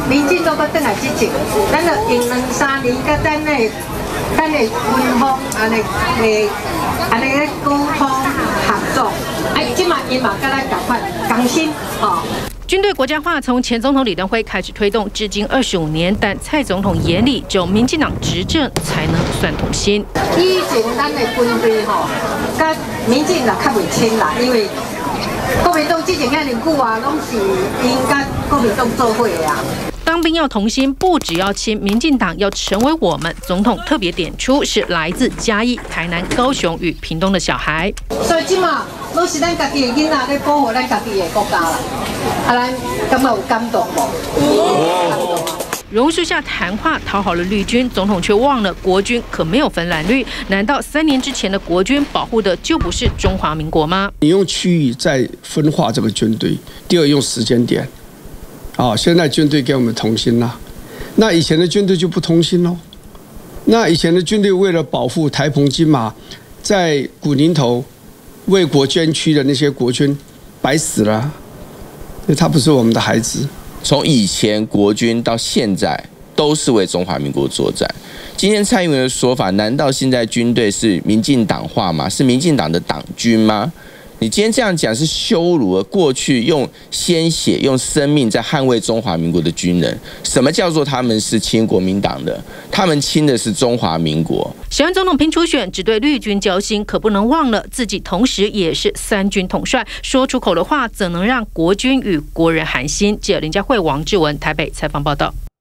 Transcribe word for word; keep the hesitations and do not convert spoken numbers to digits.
民进党要转来执政，咱就用两三年，甲咱的咱的军方安尼诶安尼咧沟通合作，哎，即嘛伊嘛甲咱共款共心哦。 军队国家化从前总统李登辉开始推动，至今二十五年，但蔡总统眼里只有民进党执政才能算同心。 以前咱的军队吼，甲民进党较袂亲啦，因为国民党之前遐尼久啊，拢是因甲国民党做伙的啊。 当兵要同心，不只要亲民进党，要成为我们。总统特别点出，是来自嘉义、台南、高雄与屏东的小孩。 所以即嘛，拢是咱家己的囡仔咧保护咱家己的国家啦。啊，咱感觉有感动无？ 榕树下谈话讨好了绿军，总统却忘了国军可没有分蓝绿。难道三年之前的国军保护的就不是中华民国吗？ 你用区域在分化这个军队，第二用时间点。 啊、哦，现在军队给我们同心啦，那以前的军队就不同心喽。那以前的军队为了保护台澎金马，在古宁头为国捐躯的那些国军，白死了，因为他不是我们的孩子。 从以前国军到现在，都是为中华民国作战。今天蔡英文的说法，难道现在军队是民进党化吗？是民进党的党军吗？ 你今天这样讲是羞辱了过去用鲜血、用生命在捍卫中华民国的军人。什么叫做他们是亲国民党的？他们亲的是中华民国。 选完总统拼初选，只对绿军交心，可不能忘了自己同时也是三军统帅。说出口的话，怎能让国军与国人寒心？记者林佳慧、王志文台北采访报道。